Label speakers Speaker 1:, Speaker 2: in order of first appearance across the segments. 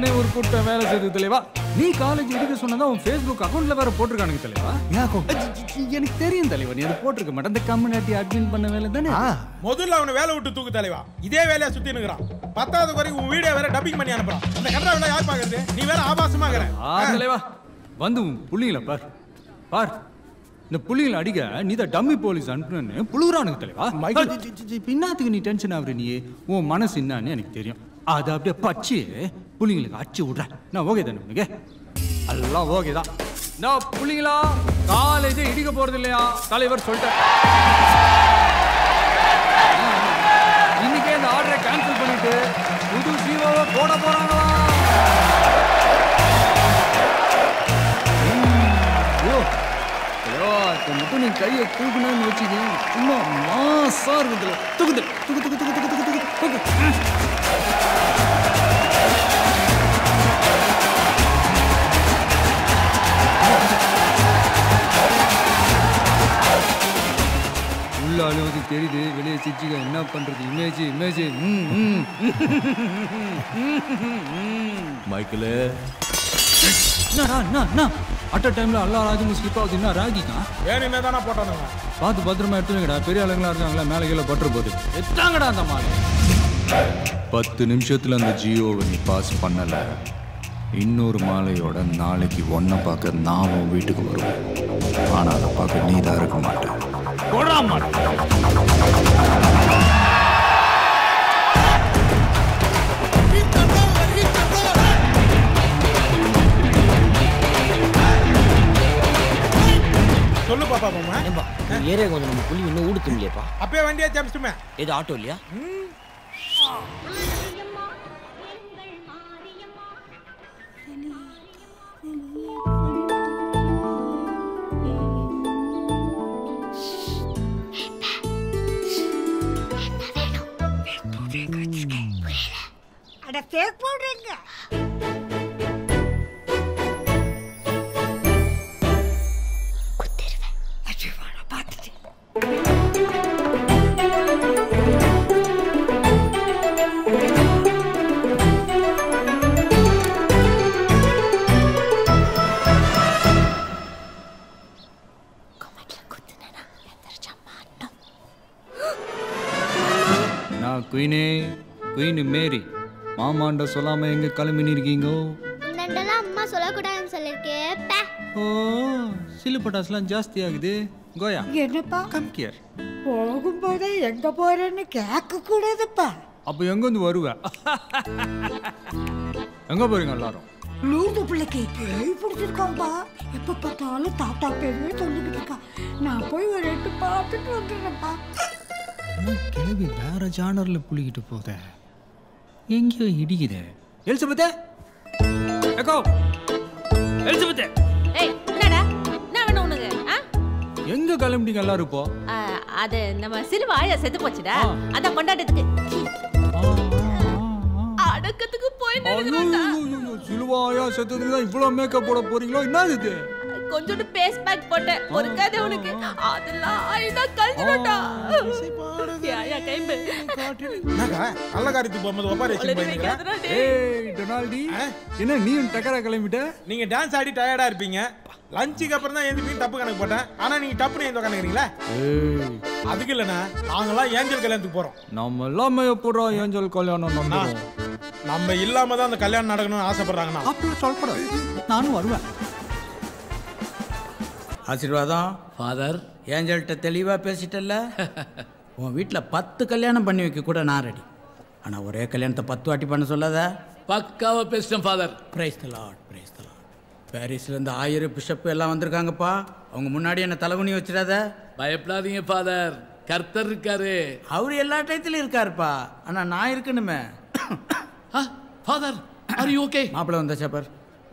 Speaker 1: அதுக்குன்னே ஒரு கூட்டம் வேலை செய்யுது தலைவா. நீ காலேஜ் எடுக்க சொன்னதா உன் ஃபேஸ்புக் அக்கௌண்ட்ல வேற போட்டிருக்கானுங்க தலைவா. எனக்கு தெரியும் தலைவா, நீ அதை போட்டிருக்க மாட்டேன். அந்த கம்யூனிட்டி அட்மின் பண்ண வேலை தானே.
Speaker 2: முதல்ல அவனை வேலை விட்டு தூக்கு தலைவா. இதே வேலையா சுத்தி நிக்கிறான். 10வது வரைக்கும் உன் வீடியோ வேற டப்பிங் பண்ணி அனுப்புறான். அந்த கட்டா வேலை யார் பாக்குறது? நீ வேற ஆபாசமாகற.
Speaker 1: தலைவா வந்து புள்ளிங்கள பார் பார். இந்த புள்ளிங்களை அடிக்க நீ தான் டம்மி போலீஸ் அனுப்புன்னு புழுகுறானுங்க தலைவா. பின்னாத்துக்கு நீ டென்ஷன் ஆகுற. நீ உன் மனசு என்னன்னு எனக்கு தெரியும். அதை அப்படியே பச்சு புள்ளிங்களுக்கு அடிச்சு விடுறேன். நான் ஓகே தானே உனக்கு? எல்லாம் ஓகே தான். நான் புள்ளிங்களா காலேஜ் இடிக்க போறது இல்லையா தலைவர் சொல்லிட்டேன். இன்னைக்கே இந்த ஆர்டரை கேன்சல் பண்ணிட்டு புது ஜீவோவை போட போறாங்களா? மட்டும் நீ கையை தூக்குனான்னு வச்சுக்க, சும்மா மாசா இருக்குதுல. தூக்குது தூக்கு தூக்கு தூக்கு தூக்கு தூக்கு தூக்கு தூக்கு. உள்ள அழுவது தெரியுது, வெளியே சிரிச்சுக்க. என்ன பண்றது? Image image.
Speaker 3: Michael
Speaker 1: at a டைம்ல எல்லா ராஜமும் ஸ்லிப் ஆகுது. என்ன ராகிக்கா
Speaker 2: வேணுமே தானே போட்டானுங்க.
Speaker 1: பார்த்து பத்திரமா எடுத்துங்கடா. பெரிய ஆளுங்களா இருக்காங்களா, மேலே கீழே பட்டுற போது எத்தாங்கடா அந்த மாதிரி.
Speaker 3: 10 நிமிஷத்துல அந்த ஜியோவை நீ பாஸ் பண்ணல, இன்னொரு மாலையோட நாளைக்கு ஒன்றை பார்க்க நான் உன் வீட்டுக்கு வருவேன். ஆனால் அதை பார்க்க நீ தான் இருக்க மாட்டேன்.
Speaker 2: சொல்லு பாப்பா மாமா.
Speaker 4: ஏரியா கொஞ்சம் நம்ம புள்ளி இன்னும் ஊடுத்தும் இல்லையாப்பா?
Speaker 2: அப்பயே வண்டியா ஜம்ஸ்டுமே.
Speaker 4: ஏதோ ஆட்டோ இல்லையா?
Speaker 5: அட கேக் போடுறீங்க.
Speaker 1: நான் குயினே குயின் மேரி மாமாண்ட சொல்லாம எங்க கிளம்பின்னு இருக்கீங்க?
Speaker 6: அம்மா சொல்லக்கூடாதுன்னு சொல்லிருக்கேன்.
Speaker 1: ஓ சில்லு பட்டாசுலாம் ஜாஸ்தி ஆகுது. கோயா
Speaker 5: என்னப்பா
Speaker 1: கம் கியர்.
Speaker 5: போகும்போதே எங்க போறேன்னு கேட்க கூடாதுப்பா.
Speaker 1: அப்ப எங்க வந்து வருவ? எங்க போறீங்க எல்லாரும்?
Speaker 5: லூர்து பிள்ளைக்கு பேய் பிடிச்சிருக்காம்பா. எப்ப பார்த்தாலும் தாத்தா பேருமே சொல்லிக்கிட்டு இருக்கான். நான் போய் ஒரு 8 பார்த்துட்டு வந்துடுறேன்ப்பா.
Speaker 1: கிளவி வேற ஜானர்ல புளிக்கிட்டு போத, எங்கேயோ இடிக்குது. எலிசபெத்தே எக்கோ எலிசபெத்தே.
Speaker 7: ஏய் என்னடா என்ன வேணும் உனக்கு?
Speaker 1: எங்க கிளம்பிட்டீங்க எல்லாரும் இப்போ?
Speaker 7: அது நம்ம சிலுவாய செத்து போச்சுடா. அத கொண்டாட்டத்துக்கு அடக்கத்துக்கு போய் நிக்கிறேன்டா.
Speaker 1: சிலுவாயா செத்ததுக்கு தான் இவ்ளோ மேக்கப் போட போறீங்களோ? என்னது இது?
Speaker 7: கொஞ்சோண்டு பேஸ் பேக் போட்டேன். ஒரு கதை உனக்கு அதெல்லாம் ஐதா கல்ஞ்சிடடா. யாயா கைம்பு
Speaker 2: என்னடா நல்ல காரியத்துக்கு போகும்போது ஆபரேஷன் பண்ணிங்கடா.
Speaker 1: ஏய் டொனால்டி, என்ன நீயும் டக்கரா கிளம்பிட்ட?
Speaker 2: நீங்க டான்ஸ் ஆடி டயர்டா இருப்பீங்க. லஞ்சுக்கு அப்புறம் தான் ஏந்தி மீன் தப்பு கணக்கு போட்டேன். ஆனா நீங்க டப்புன்னு ஏந்து உட்காந்துக்கிறீங்களா? அதுக்கு இல்லைண்ணா, நாங்களாம் ஏஞ்சல் கல்யாணத்துக்கு போறோம்.
Speaker 1: நம்ம எல்லாமே எப்படா ஏஞ்சல் கல்யாணம் நம்புறோம்?
Speaker 2: நம்ம இல்லாம தான் அந்த கல்யாணம் நடக்கணும்னு ஆசைப்படுறாங்கண்ணா.
Speaker 1: அப்படி சொல்லக்கூடாது, நானும் வருவேன்.
Speaker 8: ஆசீர்வாதம் ஃபாதர். ஏஞ்சல்கிட்ட தெளிவாக பேசிட்டல்ல. உன் வீட்டில் 10 கல்யாணம் பண்ணி வைக்க கூட நான் ரெடி. ஆனால் ஒரே கல்யாணத்தை 10 வாட்டி பண்ண சொல்லாத.
Speaker 9: பக்காவாக பேசிட்டேன் father.
Speaker 8: Praise the lord, praise the lord. பாரிஸ்லேருந்து 1000 பிஷப்பு எல்லாம் வந்திருக்காங்கப்பா. அவங்க முன்னாடி என்ன தலைகுனி வச்சிடாத.
Speaker 9: பயப்படாதீங்க ஃபாதர், கர்த்தர் இருக்காரு.
Speaker 8: அவர் எல்லா டயத்திலும் இருக்காருப்பா. ஆனால் நான் இருக்கணுமே.
Speaker 9: Father are you okay?
Speaker 8: மாப்பிள்ளை வந்தா சாப்பர்.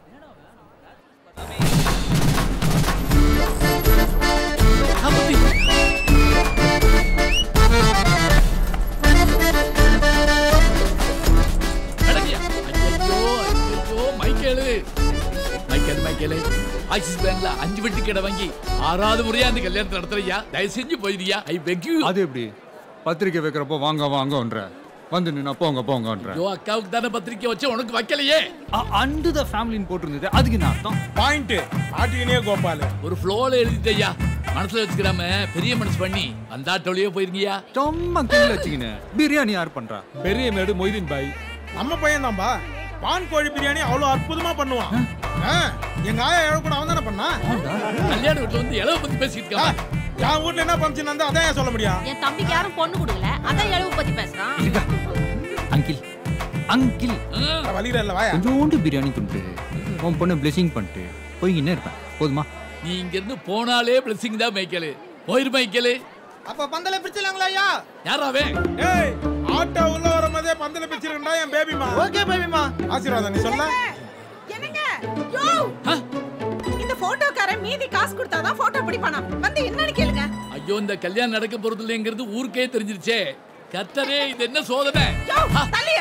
Speaker 9: ஆக்சிஸ் பேங்க்ல 5 வெட்டி கடை வாங்கி 6வது முறையா அந்த கல்யாணத்தை நடத்துறியா? தயவு செஞ்சு போயிரியா, ஐ பெக் யூ.
Speaker 1: அது எப்படி பத்திரிக்கை வைக்கிறப்போ வாங்க வாங்கன்ற
Speaker 3: வந்து நின்னா போங்க போங்கன்ற.
Speaker 9: ஐயோ அக்காவுக்கு தானே பத்திரிக்கை வச்சு உனக்கு வைக்கலையே.
Speaker 1: அண்டு த ஃபேமிலின்னு போட்டிருந்தது, அதுக்கு என்ன அர்த்தம்?
Speaker 2: பாயிண்ட் ஆட்டினே கோபால்
Speaker 9: ஒரு ஃப்ளோல எழுதிட்டய்யா, மனசுல வச்சுக்கிறாம பெரிய மனசு பண்ணி அந்த ஆட்டோலயே போயிருங்கயா.
Speaker 1: சும்மா கையில் வச்சுக்கின்னு பிரியாணி யார் பண்றா?
Speaker 2: பெரிய மேடு மொய்தீன் பாய் நம்ம பையன் தான்பா. பான் கோழி பிரியாணி அவ்வளவு அற்புதமா பண்ணுவான். எங்க ஆயா எழவு கூட அவன் தானே பண்ணா.
Speaker 9: கல்யாண வீட்டுல வந்து எழவு பத்தி பேசிட்டு இருக்கான்.
Speaker 2: என் வீட்டுல என்ன ஃபங்க்ஷன் வந்தா அதான் சொல்ல முடியும்.
Speaker 7: என் தம்பிக்கு யாரும் பொண்ணு கொடுக்கல, அதான் எழவு பத்தி பேசுறான்.
Speaker 1: அங்கிள் அங்கிள்
Speaker 2: வலியில இல்ல வாயா.
Speaker 1: கொஞ்சோண்டு பிரியாணி துண்டு உன் பொண்ணு பிளெஸிங் பண்ணிட்டு போய்கின்னே இருப்பேன். போதுமா?
Speaker 9: நீ இங்க இருந்து போனாலே பிளஸிங் தான் மைக்கேலு. போயிரு மைக்கேலு.
Speaker 2: அப்ப பந்தல பிரிச்சலாங்களா ஐயா?
Speaker 9: யாராவே?
Speaker 2: ஏய் ஆட்டோ உள்ள வரும்போதே பந்தல பிரிச்சிரண்டா என் பேபிமா. ஓகே பேபிமா. ஆசீர்வாதம் நீ சொல்ல.
Speaker 10: என்னங்க? யோ! இந்த போட்டோக்காரன் மீதி காசு கொடுத்தாதான் போட்டோ பிடிப்பானா? வந்து என்னன்னு கேளுங்க.
Speaker 9: ஐயோ இந்த கல்யாணம் நடக்க போறது இல்லங்கிறது ஊருக்கே தெரிஞ்சிருச்சே. கத்தரே இது என்ன சோதனை?
Speaker 10: யோ தள்ளியா.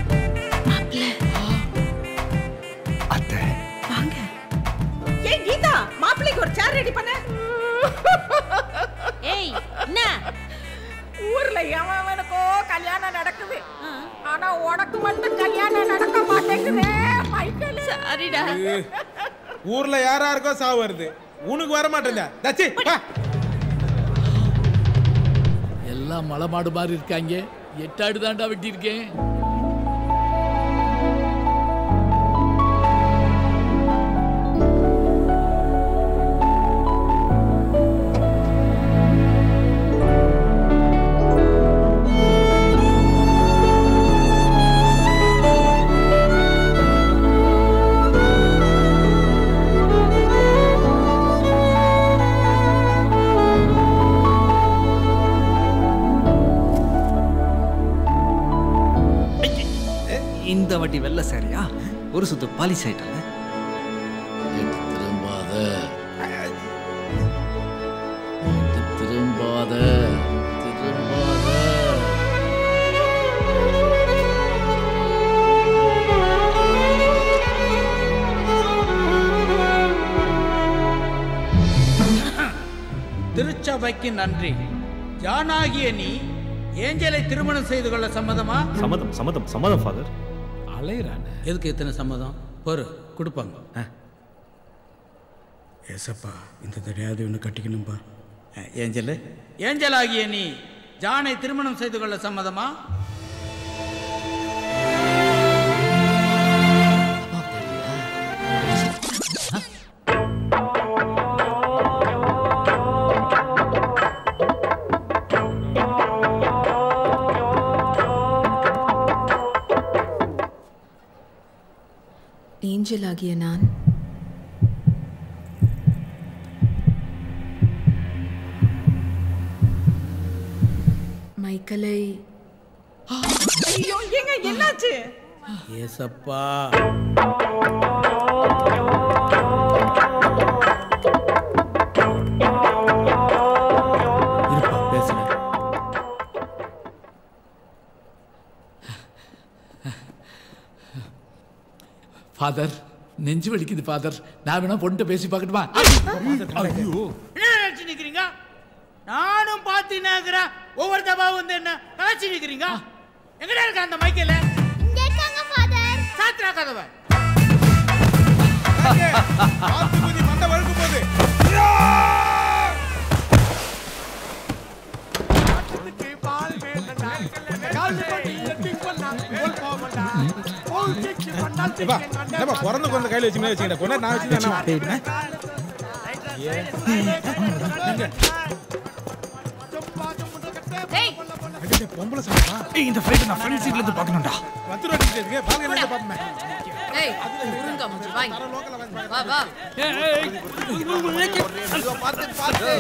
Speaker 1: அத்தை
Speaker 10: வாங்க. ஏய் கீதா, மாப்பிளைக்கு ஒரு சேர் ரெடி பண்ணு.
Speaker 7: ஏய் என்ன?
Speaker 10: ஊர்ல எவனுக்கோ கல்யாணம் நடக்குது, ஆனா உனக்கு மட்டும் கல்யாணம் நடக்க மாட்டேங்குதே மைக்கேல்.
Speaker 7: சரிடா.
Speaker 2: ஊர்ல யாராருக்கோ சாவு வருது, உனக்கு வர மாட்டேங்க. தச்சி வா.
Speaker 9: எல்லாம் மலை மாடு மாதிரி இருக்காங்க. 8 ஆடு தாண்டா வெட்டி இருக்கேன்.
Speaker 1: இந்த வாட்டி வெள்ள சரியா ஒரு சுத்து பாலிஷ் ஆயிட்டல.
Speaker 9: திரும்பாத திரும்பாத திரும்பாத.
Speaker 8: திருச்சபைக்கு நன்றி. ஜானாகிய நீ ஏஞ்சலை திருமணம் செய்து கொள்ள சம்மதமா?
Speaker 11: சம்மதம் சம்மதம் சம்மதம் ஃபாதர்.
Speaker 1: அலையறானே.
Speaker 8: எதுக்கு இத்தனை சம்மதம்? பொறு கொடுப்பாங்க. ஏசப்பா இந்த தெரியாது ஒன்று கட்டிக்கணும்பா. ஏஞ்சல் ஏஞ்சல் ஆகிய நீ ஜானை திருமணம் செய்து கொள்ள சம்மதமா?
Speaker 12: ஏஞ்சல் ஆகிய நான் மைக்கேலை.
Speaker 10: ஐயோ ஏங்க என்னாச்சு?
Speaker 8: ஏசப்பா இருப்பா பேசுறேன்.
Speaker 9: ஃபாதர் நெஞ்சு வலிக்குது ஃபாதர். நான் வேணா பொண்ணு பேசி பார்க்கட்டுமா?
Speaker 8: ஐயோ என்ன நினைச்சு நிக்கிறீங்க? நானும் பார்த்து நிக்கிறேன். ஒவ்வொரு தபாவும் வந்து என்ன கலாச்சி நிக்கிறீங்க? எங்கடா இருக்க அந்த மைக்கேல?
Speaker 6: இங்க இருக்காங்க ஃபாதர்.
Speaker 8: சாத்ரா கதவை.
Speaker 2: ஆத்து குதி மண்ட வழுக்கு போகுது. பிறந்த குழந்தை கையில் வச்சுமே வச்சுக்கிட்ட கொண்டா நான் வச்சுக்கிறேன். பொம்பளை சாப்பா
Speaker 1: இந்த ஃபைட் நான் ஃப்ரண்ட் சீட்ல இருந்து பார்க்கணும்டா.
Speaker 2: 10 ரூபாய் டிக்கெட் இருக்கு பாருங்க என்ன பாப்பமே.
Speaker 7: ஏய் உருங்க முஞ்சி வாங்க. வா வா.
Speaker 2: ஏய் பாத்து பாத்து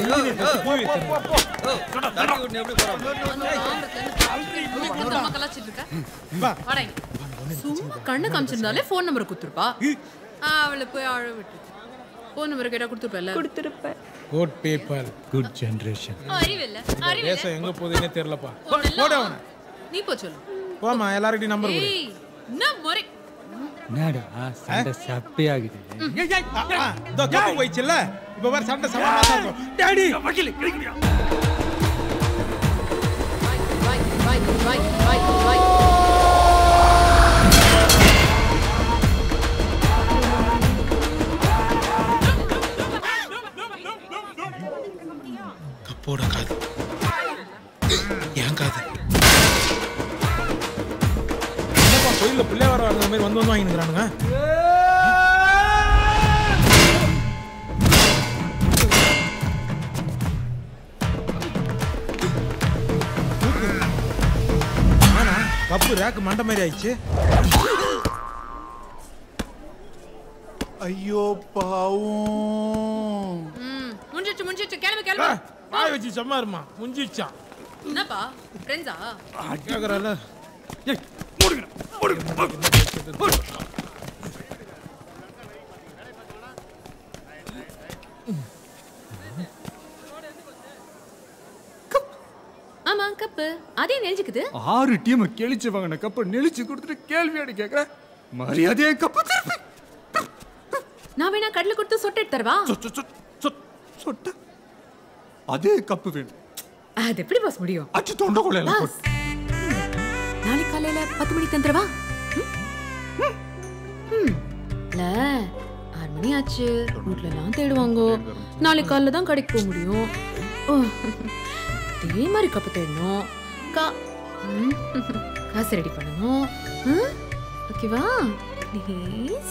Speaker 2: தண்ணி ஊத்தி எப்படி போறோம்?
Speaker 7: இந்த மக்களாச்சிட்டு இருக்க. வாடா. சும்மா கண்ணு காமிச்சிருந்தாலே ஃபோன் நம்பர் கொடுத்துருப்பா. அவளை போய் அழ விட்டு ஃபோன் நம்பர் கேட்டா கொடுத்துருப்பல.
Speaker 10: கொடுத்துருப்பேன்.
Speaker 2: Good people good generation.
Speaker 7: அறிவில்ல அறிவில்ல.
Speaker 2: பேச எங்க போகுதுன்னே தெரியலப்பா. போடா அவன.
Speaker 7: நீ போ சொல்லு.
Speaker 2: போமா எல்லார்கிட்டயும் நம்பர் கொடு.
Speaker 7: ஏய் என்ன முறை.
Speaker 1: என்னடா சண்டை சப்பையாகுது.
Speaker 2: இதோ கப்பு போயிச்சுல. இப்ப வேற சண்டை சமமா இருக்கும். டாடி வக்கீல் கிடைக்கலையா?
Speaker 7: வாய் வாய் வாய் வாய் வாய்
Speaker 2: அப்போட காது என் காது என்னப்பா கோயில்ல பிள்ளை வர வர மாதிரி வந்து வாங்கினுக்குறானுங்க கப்பு ரேக்கு மண்ட மாதிரி ஆயிடுச்சு
Speaker 12: ஐயோ பாவம்
Speaker 7: முடிஞ்சிச்சு கிளம்பு
Speaker 2: வாய் வச்சு சும்மா இருமா முடிஞ்சிச்சான்
Speaker 7: என்னப்பா ஃப்ரெண்ட்ஸா
Speaker 2: கேக்குறல
Speaker 1: ஏய் மூடுங்க
Speaker 7: ஆமா கப்பு அதே நெஞ்சுக்குது
Speaker 1: 6 டீம் கெளிச்சு வாங்கின கப்ப நெளிச்சு கொடுத்துட்டு கேள்வியாடி கேக்குற மரியாதையா கப்ப திருப்பி
Speaker 7: நான் வேணா கடல கொடுத்து சொட்டு எடுத்து தரவா
Speaker 1: சொட்டு அதே கப்பு வேணும்
Speaker 7: அது எப்படி பாஸ் முடியும்
Speaker 1: அச்சு தொண்டை கொள்ளையில
Speaker 7: நாளைக்கு காலையில 10 மணிக்கு தந்துறவா இல்ல 6 மணி ஆச்சு வீட்ல எல்லாம் தேடுவாங்க நாளைக்கு காலையில தான் கடைக்கு போக முடியும் இதே மாதிரி கப்பு தேடணும் காசு ரெடி பண்ணணும் ஓகேவா ப்ளீஸ்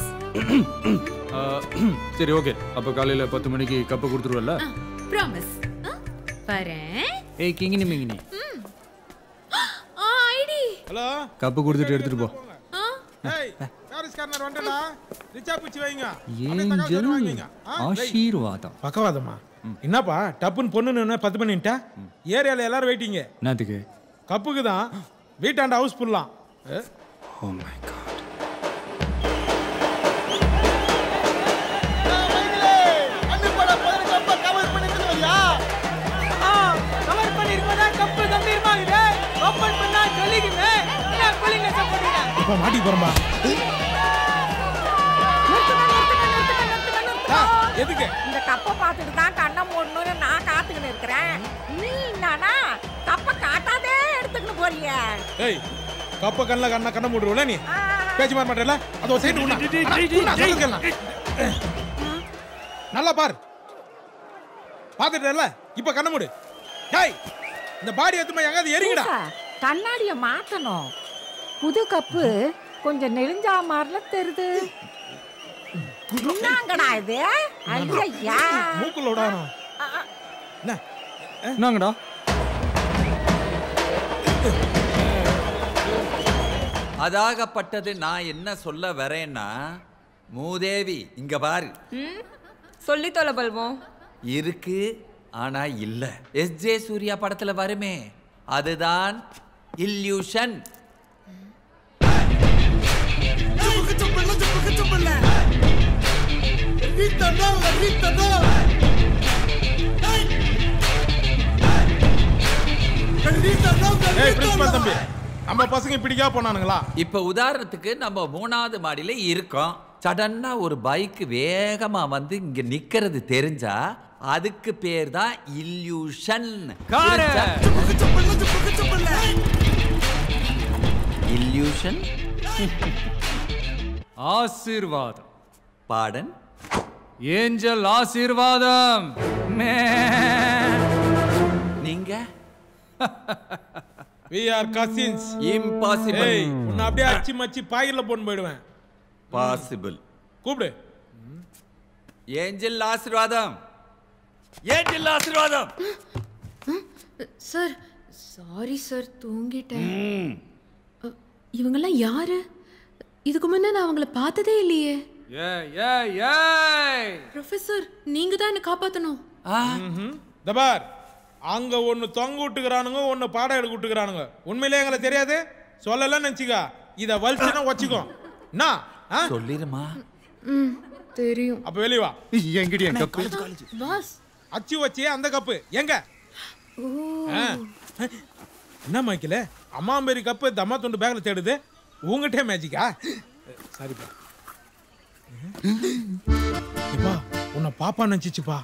Speaker 1: சரி ஓகே அப்ப காலையில 10 மணிக்கு கப்பு கொடுத்துருவல்ல
Speaker 7: ப்ராமிஸ் வரேன்
Speaker 1: ஏய் கிங்கினி மிங்கினி
Speaker 7: ஐடி
Speaker 2: ஹலோ
Speaker 1: கப்பு கொடுத்துட்டு எடுத்துட்டு போ
Speaker 2: ஏய் பாரிஸ் கார்னர் வந்துடா ரிச்சா புச்சி வைங்க
Speaker 1: ஏஞ்சல் ஆசீர்வாதம்
Speaker 2: பக்கவாதமா என்னப்பா டப்புன்னு பொண்ணுன்னு 10 பண்ணிட்டா ஏரியால எல்லாரும் வெயிட்டிங்க
Speaker 1: என்னத்துக்கு
Speaker 2: கப்புக்கு தான் வீட்டாண்ட ஹவுஸ் ஃபுல்லாம்
Speaker 1: ஓ மை காட்
Speaker 2: மாட்டி போறம்பா எதுக்கு
Speaker 10: இந்த கப்பை பார்த்துட்டு தான் கண்ணை மூடணும்னு நான் காத்துக்கிட்டு இருக்கிறேன் நீ என்னன்னா கப்பை காட்டாதே எடுத்துக்கிட்டு போறிய
Speaker 2: ஏய் கப்ப கண்ணல கண்ண மூடுறல நீ பேச்சு மாற மாட்டேல அது ஒரு சைடு நல்லா பார் பாத்துட்டல இப்ப கண்ண மூடு டேய் இந்த பாடி எத்துமா எங்காவது எரிங்கடா
Speaker 10: கண்ணாடிய மாத்தணும் புது கப்பு கொஞ்சம் நெளிஞ்சா மாதிரில தெரியுது என்னங்கடா இது ஐயா
Speaker 2: மூக்குல விடானோ
Speaker 1: என்னங்கடா
Speaker 13: அதாகப்பட்டது நான் என்ன சொல்ல வரேன்னா மூதேவி இங்க பாரு
Speaker 10: சொல்லி தொலை பல்வோம்
Speaker 13: இருக்கு ஆனா இல்ல எஸ்ஜே சூர்யா படத்துல வருமே அதுதான் இல்யூஷன்
Speaker 2: நம்ம பசங்க பிடிக்கா போனானுங்களா
Speaker 13: இப்ப உதாரணத்துக்கு நம்ம 3வது மாடியில இருக்கோம் சடன்னா ஒரு பைக் வேகமா வந்து இங்க நிக்கிறது தெரிஞ்சா அதுக்கு பேர் தான் இல்யூஷன் இல்யூஷன்
Speaker 1: ஆசீர்வாதம்
Speaker 13: பாடன்
Speaker 1: ஏஞ்சல் ஆசீர்வாதம்
Speaker 13: நீங்க
Speaker 2: we are cousins
Speaker 13: impossible
Speaker 2: ஏய் உன்னை அப்படியே அச்சி மச்சி பாயில போன்னு போய்டுவேன்
Speaker 13: பாசிபிள்
Speaker 2: கூப்பிடு
Speaker 13: ஏஞ்சல் ஆசீர்வாதம் ஏஞ்சல் ஆசீர்வாதம்
Speaker 7: சார் சாரி சார் தூங்கிட்டேன் இவங்கெல்லாம் யாரு இதுக்கு முன்ன நான் அவங்கள பார்த்ததே இல்லையே ப்ரொஃபசர் நீங்க தான் என்ன காப்பாத்தணும்
Speaker 2: தபார் அங்க ஒன்னு தொங்க விட்டுக்கிறானுங்க ஒன்னு பாடம் எடுக்க விட்டுக்கிறானுங்க உண்மையிலே எங்களை தெரியாது சொல்லலன்னு நினைச்சுக்கா இத வலிச்சுனா வச்சுக்கோ என்ன
Speaker 13: சொல்லிருமா
Speaker 7: தெரியும்
Speaker 2: அப்ப வெளிய வா
Speaker 1: எங்கடி என் கப்பு
Speaker 7: பாஸ்
Speaker 2: அச்சி வச்சி அந்த கப்பு எங்க என்ன மைக்கேல அம்மாம்பேரி கப்பு தம்மா துண்டு பேக்ல தேடுது உங்ககிட்டே மேஜிக்கா சரிப்பா இப்பா உன்னை பாப்பா நினைச்சிச்சுப்பா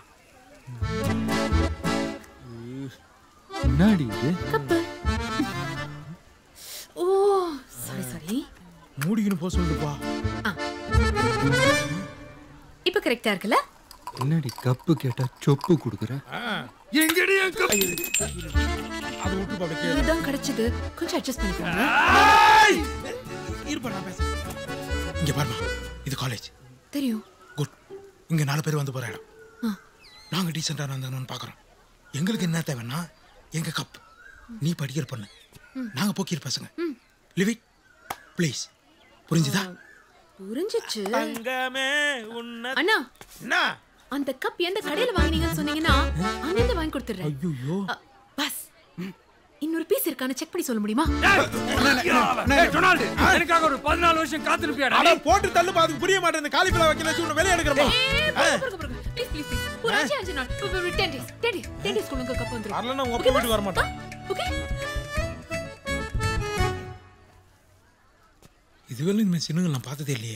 Speaker 1: என்னடி இது
Speaker 7: கப்பு ஓ சாரி சாரி
Speaker 2: மூடிக்கின்னு போ சொல்லுப்பா
Speaker 7: இப்ப கரெக்ட்டா இருக்குல்ல
Speaker 1: என்னடி கப்பு கேட்டா சொப்பு குடுக்குற எங்கடி என் கப்
Speaker 2: அது விட்டு படுக்கே
Speaker 7: இதுதான் கிடைச்சது. கொஞ்சம் அட்ஜஸ்ட் பண்ணிக்கோங்க.
Speaker 2: இருப்பா நான் பேசுறேன். இங்க பாருமா, இது காலேஜ்.
Speaker 7: தெரியும்.
Speaker 2: குட். இங்க 4 பேர் வந்து போற இடம். நாங்க டீசெண்டா இருந்தானு பாக்குறோம். எங்களுக்கு என்ன தேவைன்னா எங்க கப். நீ படிக்கிற பொண்ணு, நாங்க போக்கிற பசங்க. Leave it please. புரிஞ்சுதா?
Speaker 7: புரிஞ்சிச்சு.
Speaker 2: தங்கமே உன்ன
Speaker 7: அண்ணா,
Speaker 2: என்ன
Speaker 7: அந்த கப் எந்த கடையில வாங்குனீங்கன்னு சொன்னீங்கன்னா அங்கிருந்து வாங்கி கொடுத்துறேன்.
Speaker 2: ஐயோ
Speaker 7: பஸ் இன்னொரு பீஸ் இருக்கான்னு செக் பண்ணி சொல்ல முடியுமா?
Speaker 1: டொனால்ட், எனக்காக ஒரு 14 வருஷம் காத்திருப்பியாடா?
Speaker 2: அட போட்டு தள்ளு, பாதுக்கு புரிய மாட்டேன். இந்த காலிஃப்ளவர் வைக்கல வச்சு உன்னை வெளிய எடுக்கறப்பா.
Speaker 7: Please please please. ஒரு 5 நாள் 10 days குள்ள கப் வந்துரும்.
Speaker 2: வரலன்னா உங்க அப்பா வீட்டுக்கு வர மாட்டான்.
Speaker 7: ஓகே.
Speaker 2: இதுவரை இந்த சின்னங்கள் நான் பார்த்ததே இல்லையே.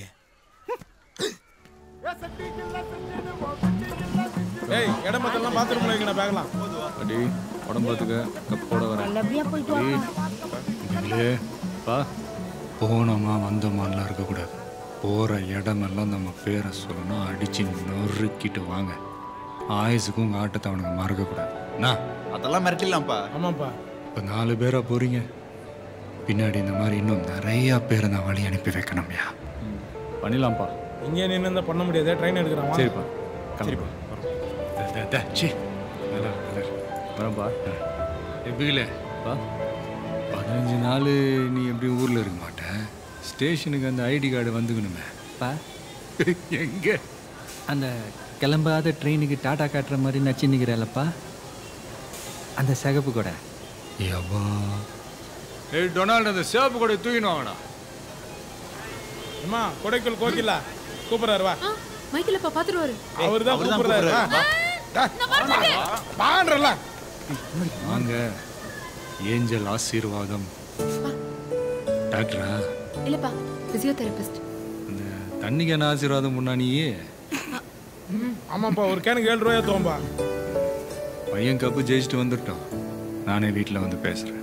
Speaker 2: ஏய், இடமத்தெல்லாம் பாத்ரூம்ல வைக்கணும் பேக்லாம்.
Speaker 3: அடி உடம்புக்கு கப்போட வரேன்.
Speaker 5: நல்லபடியா போயிட்டு வாங்க.
Speaker 3: இல்லையே பா, போனோமா வந்தோமான்லாம் இருக்கக்கூடாது. போகிற இடமெல்லாம் நம்ம பேரை சொல்லணும். அடித்து நொறுக்கிட்டு வாங்க. ஆயுசுக்கும் உங்கள் ஆட்டத்தை அவனுக்கு மறக்கக்கூடாது.
Speaker 12: அதெல்லாம் மிரட்டிடலாம்ப்பா.
Speaker 2: ஆமாப்பா.
Speaker 3: இப்போ 4 பேராக போகிறீங்க, பின்னாடி இந்த மாதிரி இன்னும் நிறையா பேரை நான் வழி அனுப்பி வைக்கணும்யா. பண்ணிடலாம்ப்பா.
Speaker 2: இங்கே நின்று பண்ண முடியாது, ட்ரெயின் எடுக்கிறான்.
Speaker 3: சரிப்பா, சரிப்பா. சி வரப்பா. எப்படிலேப்பா 15 நாள் நீ எப்படி ஊரில் இருக்க மாட்டேன். ஸ்டேஷனுக்கு அந்த ஐடி கார்டு வந்துக்கணுமே பா. எங்கே
Speaker 1: அந்த கிளம்பாத ட்ரெயினுக்கு டாட்டா காட்டுற மாதிரி நச்சுன்னுக்கிறல்லப்பா, அந்த சிகப்பு கூட.
Speaker 3: எவ்வா ஏய் டொனால்டு, அந்த சிவப்பு கூட தூக்கினு வாங்கடா.
Speaker 2: அம்மா கொடைக்குள் கோகிலா கூப்பிடுறாரு வா.
Speaker 7: மைக்கேலப்பா பாத்துருவாரு.
Speaker 2: அவர்தான் கூப்பிடுறாரு வா. வாங்கறல.
Speaker 3: வாங்க. ஏஞ்சல் ஆசீர்வாதம். டாக்டரா?
Speaker 7: இல்லப்பா, பிசியோதெரபிஸ்ட்.
Speaker 3: அந்த தண்ணிக்கு என்ன ஆசீர்வாதம் முன்னாடியே?
Speaker 2: ஆமாப்பா, ஒரு கேனுக்கு 7 ரூபாயா தோம்பா.
Speaker 3: பையன் கப்பு ஜெயிச்சுட்டு வந்துட்டோம். நானே வீட்டில் வந்து பேசுகிறேன்.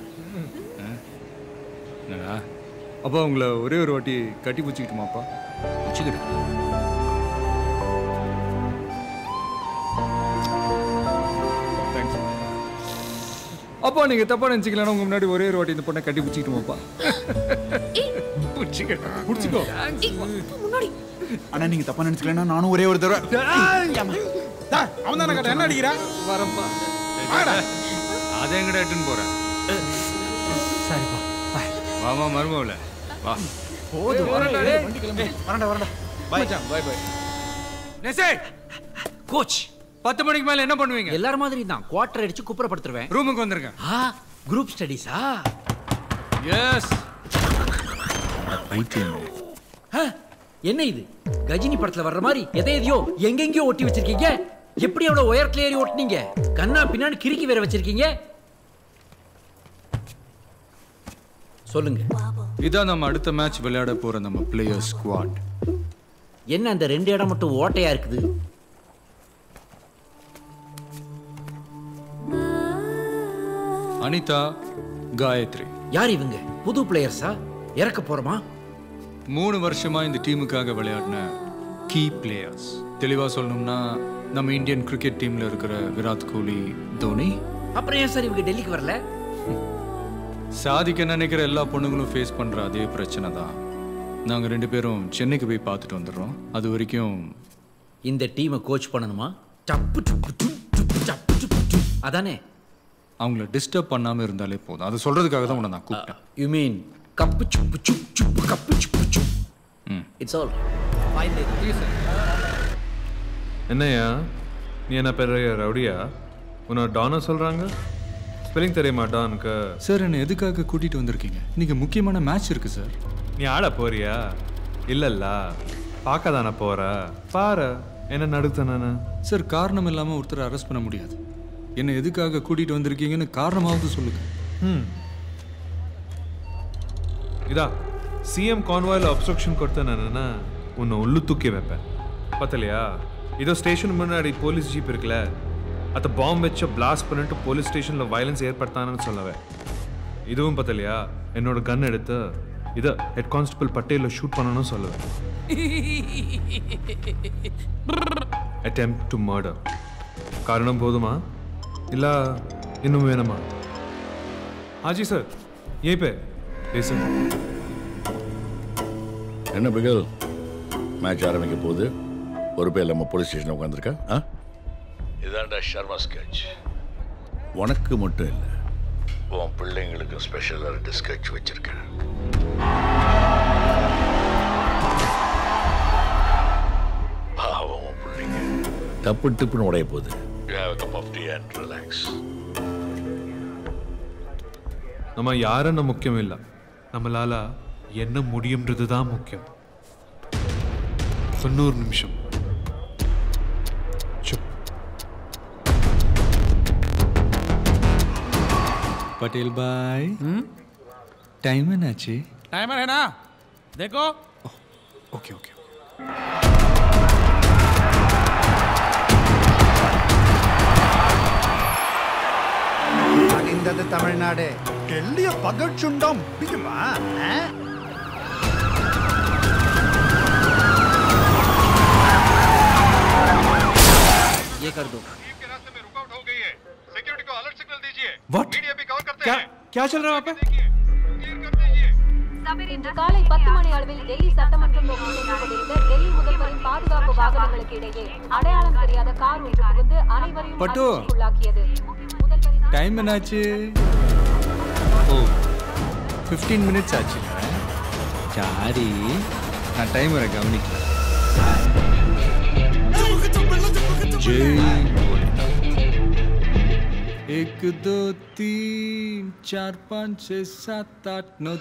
Speaker 3: என்னடா அப்பா, உங்களை ஒரே ஒரு வாட்டி கட்டி பிடிச்சிக்கிட்டுமாப்பா? பிடிச்சிக்கிட்டேன். தேங்க்ஸ். அப்பா, நீங்கள் தப்பாக நினச்சிக்கலன்னா உங்கள் முன்னாடி ஒரே ஒரு வாட்டி இந்த பொண்ணை கட்டி பிடிச்சிக்கிட்டுமாப்பா? பிடிச்சிக்கிட்டேன். பிடிச்சிக்கோ.
Speaker 7: முன்னாடி
Speaker 12: அண்ணா நீங்க தப்பா நினைச்சுக்கலன்னா நானும் ஒரே ஒரு தடவை.
Speaker 2: அவன் தானே கட்ட என்ன அடிக்கிறா?
Speaker 3: வரப்பா. அதை எங்கடா எட்டுன்னு போகிறேன்.
Speaker 1: சரிப்பா,
Speaker 3: வாமா மருமவுல வா.
Speaker 12: வரண்டா வரண்டா.
Speaker 3: பாய் பாய் பாய். நெசே
Speaker 4: கோச்
Speaker 3: 10 மணிக்கு மேல என்ன பண்ணுவீங்க?
Speaker 4: எல்லாரும் மாதிரி தான் குவார்டர் அடிச்சு குப்புறப்படுத்துறேன்.
Speaker 3: ரூமுக்கு வந்துருங்க.
Speaker 4: குரூப் ஸ்டடீஸா?
Speaker 3: எஸ். பைத்தியம்.
Speaker 4: என்ன இது கஜினி படத்துல வர்ற மாதிரி எதையோ எங்கெங்கயோ ஒட்டி வச்சிருக்கீங்க? எப்படி அவ்வளவு உயரத்துல ஏறி ஒட்டினீங்க? கண்ணா பின்னாடி கிறுக்கி வேற வச்சிருக்கீங்க. சொல்லுங்க.
Speaker 3: இதான் நம்ம அடுத்த மேட்ச் விளையாட போற நம்ம பிளேயர் ஸ்குவாட்.
Speaker 4: என்ன அந்த 2 இடம் மட்டும் ஓட்டையா இருக்குது?
Speaker 3: அனிதா, காயத்ரி.
Speaker 4: யார் இவங்க? புது பிளேயர்ஸா? இறக்க போறோமா?
Speaker 3: 3 வருஷமா இந்த டீமுக்காக விளையாடின கீ பிளேயர்ஸ். தெளிவா சொல்லணும்னா நம்ம இந்தியன் கிரிக்கெட் டீம்ல இருக்கிற விராட் கோலி, தோனி.
Speaker 4: அப்புறம் ஏன் சார் இவங்க டெல்லிக்கு வரல?
Speaker 3: சாதிக்க நினைக்கிற எல்லா பொண்ணுங்களும் ஃபேஸ் பண்ற அதே பிரச்சனை தான். நாங்க 2 பேரும் சென்னைக்கு போய் பார்த்துட்டு வந்துடுறோம். அது வரைக்கும்
Speaker 4: இந்த டீமை கோச் பண்ணணுமா? அதானே.
Speaker 3: அவங்கள டிஸ்டர்ப் பண்ணாம இருந்தாலே போதும். அதை சொல்றதுக்காக தான் உன்னை நான் கூப்பிட்டேன்.
Speaker 4: யூ மீன் கப்பு சுப்பு சுப் சுப்பு கப்பு சுப்பு சுப். It's all fine.
Speaker 14: என்னையா நீ என்ன பெரிய ரவுடியா? உன்னை டானா சொல்றாங்க. ஸ்பெல்லிங் தெரியுமா டானுக்கு?
Speaker 3: சார், என்ன எதுக்காக கூட்டிட்டு வந்திருக்கீங்க? இன்னைக்கு முக்கியமான மேட்ச் இருக்கு சார்.
Speaker 14: நீ ஆட போறியா? இல்லல்ல, பார்க்க தானே போற. பாரு என்ன நடுத்தன.
Speaker 3: சார், காரணம் இல்லாம ஒருத்தரை அரெஸ்ட் பண்ண முடியாது. என்ன எதுக்காக கூட்டிட்டு வந்திருக்கீங்கன்னு காரணமாவது சொல்லுங்க.
Speaker 14: இதா சிஎம் கான்வாயில் அப்ஸ்ட்ரக்ஷன் கொடுத்தேன்னா உன்னை உள்ளு தூக்கி வைப்பேன். பத்தலையா? இதோ ஸ்டேஷன் முன்னாடி போலீஸ் ஜீப் இருக்குல்ல, அதை பாம்பு வச்சு பிளாஸ்ட் பண்ணிட்டு போலீஸ் ஸ்டேஷனில் வயலன்ஸ் ஏற்படுத்தானு சொல்லவே. இதுவும் பத்தலையா? என்னோட கன் எடுத்து இதை ஹெட் கான்ஸ்டபிள் பட்டேலில் ஷூட் பண்ணணும்னு சொல்லுவேன். Attempt to murder. காரணம் போதுமா? இல்ல இன்னும் வேணுமா? हाँ जी सर, यहीं पे सर.
Speaker 15: என்ன பிகல் மேட்ச் ஆரம்பிக்க போகுது. ஒரு பேர் நம்ம போலீஸ் ஸ்டேஷன் உட்காந்துருக்கா. இதாண்டா ஷர்மா ஸ்கெட்ச். உனக்கு மட்டும் இல்லை, உன் பிள்ளைங்களுக்கு ஸ்பெஷலாக 2 ஸ்கெட்ச் வச்சிருக்கேன். பாவம் உன் பிள்ளைங்க தப்பு டிப்புன்னு உடைய போகுது. You have a cup of tea and relax.
Speaker 14: நம்ம யாருன்னு முக்கியம் இல்லை, நம்மளால என்ன முடியும்ன்றது தான் முக்கியம். 90 நிமிஷம்
Speaker 1: पटेल भाई टाइम है ना अच्छी
Speaker 16: टाइमर है ना देखो.
Speaker 1: ओके ओके
Speaker 17: அணிந்தது தமிழ்நாடு. டெல்லிய பகச்சுண்டம் பிடிக்குமா?
Speaker 4: ये कर दो.
Speaker 14: What? क्या चल रहा है वहाँ पे?
Speaker 18: இன்று காலை 10 மணி அளவில் டெல்லி சட்டமன்றம் நோக்கி சென்று கொண்டிருந்த டெல்லி முதல்வரின் பாதுகாப்பு வாகனங்களுக்கு இடையே அடையாளம் தெரியாத கார் ஒன்று புகுந்து அனைவரையும்
Speaker 1: பட்டு
Speaker 18: உள்ளாக்கியது.
Speaker 1: टाइम என்னாச்சு? ஓ 15 மினிட்ஸ் ஆச்சு. சாரி நான் டைமரை கவனிக்கல. ஜெய் 1 2 3 4 5 6 7 8 9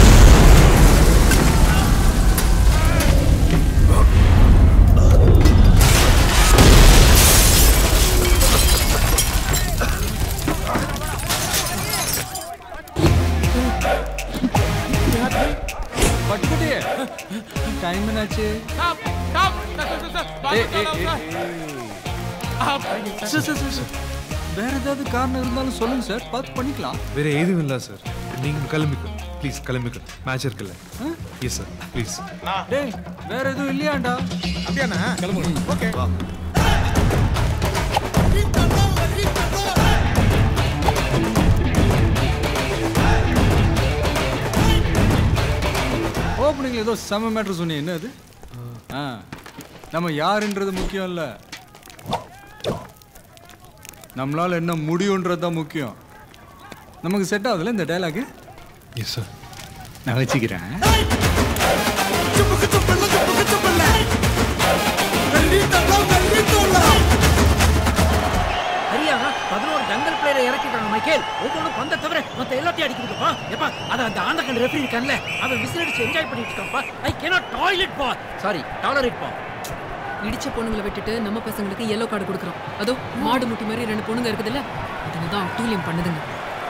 Speaker 1: पटपटे टाइम में नाचे வேற ஏதாவது காரணம் இருந்தாலும் சொல்லுங்க சார், பார்த்து பண்ணிக்கலாம்.
Speaker 14: வேற எதுவும் இல்லை சார், நீங்க கிளம்பிக்கோ ப்ளீஸ். கிளம்பிக்கோ, மேட்ச் இருக்குல்ல. Yes sir please.
Speaker 1: டேய் வேற எதுவும் இல்லையாண்டா?
Speaker 17: அப்படியாண்ணா? கிளம்புங்க. ஓகே
Speaker 1: ஓப்பனிங்ல ஏதோ செம மேட்டர் சொன்னீங்க, என்ன அது? நம்ம யாருன்றது முக்கியம் இல்லை, நம்மளால என்ன முடியுன்றது தான் முக்கியம். நமக்கு செட் ஆகுதுல்ல இந்த டயலாக்?
Speaker 14: எஸ் சார்,
Speaker 1: நான் வச்சுக்கிறேன்.
Speaker 4: ஹரியானா 11 டங்கல் பிளேயரை இறக்கிட்டாங்க மைக்கேல். ஒவ்வொன்றும் பந்த தவிர மற்ற எல்லாத்தையும் அடிக்கிறதுப்பா. எப்பா அதை அந்த ஆந்தகன் ரெஃபரி இருக்கான்ல, அவன் விசில் அடிச்சு என்ஜாய் பண்ணிட்டு இருக்கான்ப்பா. ஐ கேனாட் டாய்லெட் பா, சாரி டாலரேட் பா.
Speaker 7: இடிச்ச பொண்ணுங்களை விட்டுட்டு நம்ம பசங்களுக்கு yellow கார்டு கொடுக்குறோம். அதோ மாடு முட்டி மாதிரி 2 பொண்ணுங்க இருக்குதுல்ல, அதுங்க தான் அட்டூழியம் பண்ணுதுங்க.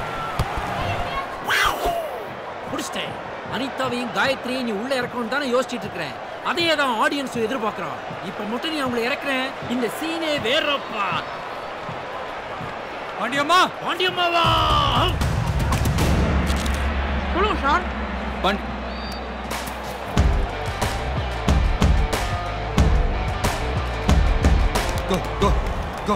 Speaker 4: புடிச்சிட்டேன். அனிதாவையும் காயத்ரியும் நீ உள்ள இறக்கணும் தானே யோசிச்சுட்டு இருக்கிறேன். அதே தான் ஆடியன்ஸும் எதிர்பார்க்குறான். இப்போ மட்டும் நீ அவங்களை இறக்குறேன், இந்த சீனே வேறப்பா.
Speaker 1: பாண்டியம்மா,
Speaker 4: பாண்டியம்மாவா?
Speaker 10: சொல்லுங்க sir.
Speaker 1: Go, go, go.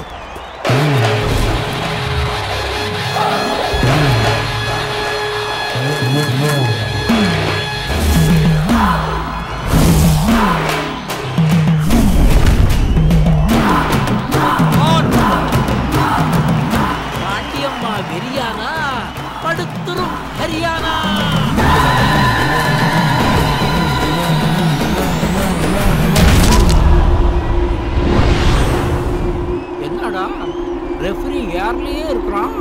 Speaker 4: Pandiyamma வெறியானா படுத்துரும் ஹரியானா. என்னடா ரெஃபரி யார்லயே இருக்கிறான்?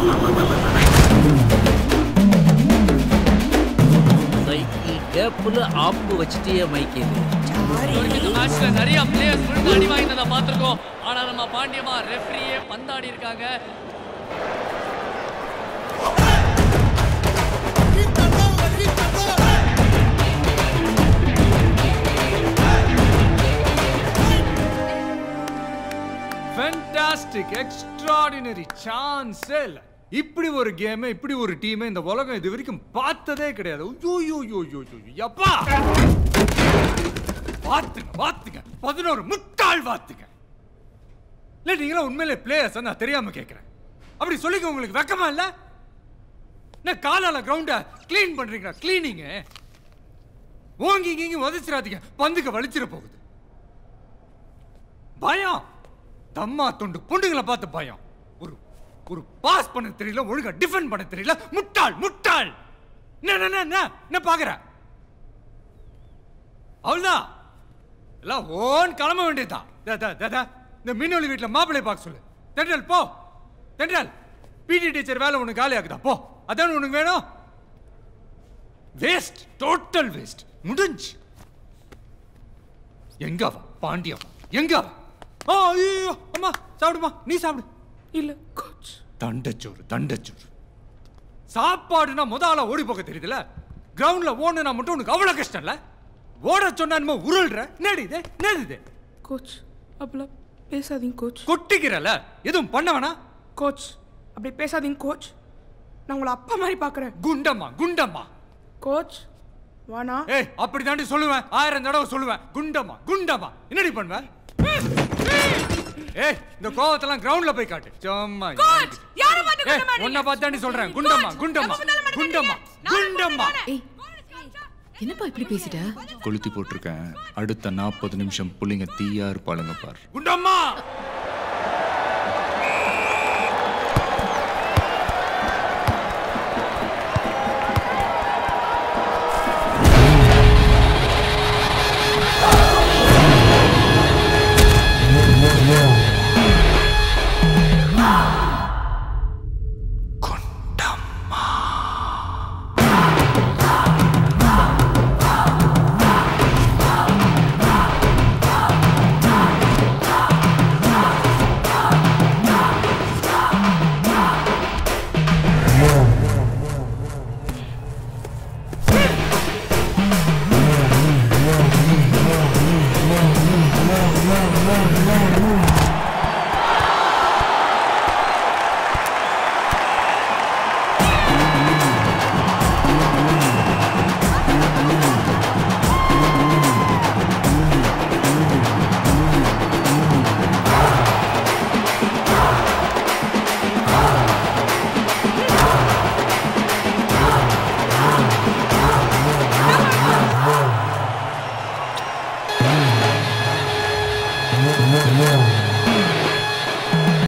Speaker 4: சைக்கிள் கேப்ல ஆப்பு வச்சுட்டே மைக்கேது.
Speaker 9: இந்த மேட்ச்ல நிறைய பிளேயர்ஸ் விழுந்து அடி வாங்கினதை பார்த்திருக்கோம். ஆனா நம்ம பாண்டியம்மா ரெஃபரியே பந்தாடி இருக்காங்க.
Speaker 1: ஃபேண்டாஸ்டிக், எக்ஸ்ட்ராடினரி, சான்ஸே இல்லை. இப்படி ஒரு கேம், இப்படி ஒரு டீம் இந்த உலகம் இது வரைக்கும் பார்த்ததே கிடையாது. அப்பா வாத்துங்க வாத்துங்க, 11 முட்டாள் வாத்துங்க. இல்லை நீங்களா உண்மையிலே பிளேயர்ஸ் நான் தெரியாம கேட்கிறேன். அப்படி சொல்லிக்க உங்களுக்கு வெக்கமா இல்ல? என்ன காலால கிரவுண்ட க்ளீன் பண்றீங்களா? கிளீனிங் ஓங்கி இங்கி உதச்சிடாதீங்க, பந்துக்கு வலிச்சிட போகுது. பயம் தம்மா தொண்டு பொண்டுகளை பார்த்து பயம். ஒரு ஒரு பாஸ் பண்ண தெரியல, ஒழுங்கா டிஃபெண்ட் பண்ண தெரியல. முட்டாள் முட்டாள். என்ன பாக்குற? அவ்வளவுதான், எல்லாம் ஓன் கிளம்ப வேண்டியதுதான். இந்த மீனொலி வீட்டுல மாப்பிள்ளை பார்க்க சொல்லு. தென்றல் போ, தென்றல். பிடி டீச்சர் வேலை உனக்கு காலி ஆகுதா? போ, அதான் உனக்கு வேணும். Waste, total waste. முடிஞ்சு. எங்க பாண்டியம் எங்க? ஐயோ அம்மா, சாப்பிடுமா, நீ சாப்பிடு.
Speaker 19: இல்ல கோச்.
Speaker 1: தண்டச்சோறு தண்டச்சோறு. சாப்பாடுனா முதல்ல ஓடி போக தெரியுதுல, கிரவுண்ட்ல ஓடுனா மட்டும் உனக்கு அவ்வளவு கஷ்டம் இல்ல? ஓட சொன்னா என்னமோ உருள்ற. நேடிதே நேடிதே.
Speaker 19: கோச் அப்பலாம் பேசாதீங்க கோச்.
Speaker 1: கொட்டிக்கிறல, எதுவும் பண்ண வேணா.
Speaker 19: கோச் அப்படி பேசாதீங்க கோச், நான் உங்களை அப்பா மாதிரி பார்க்குறேன்.
Speaker 1: குண்டம்மா குண்டம்மா.
Speaker 19: கோச் வானா.
Speaker 1: ஏய் அப்படி தாண்டி சொல்லுவேன், 1000 தடவை சொல்லுவேன். குண்டம்மா குண்டம்மா. என்னடி பண்ணுவேன்? ஏய் இந்த கோவத்தெல்லாம் கிரவுண்ட்ல போய் காட்டு. சும்மா
Speaker 19: கோச் யார பாத்து குண்டம்மா?
Speaker 1: உன்னை பார்த்தாண்டி சொல்றேன். குண்டம்மா குண்டம்மா குண்டம்மா குண்டம்மா.
Speaker 7: என்னப்பா இப்படி பேசிட்ட?
Speaker 3: கொளுத்தி போட்டிருக்கேன். அடுத்த 40 நிமிஷம் புள்ளிங்க தீயா இருப்பாளுங்க பார்.
Speaker 1: குண்டம்மா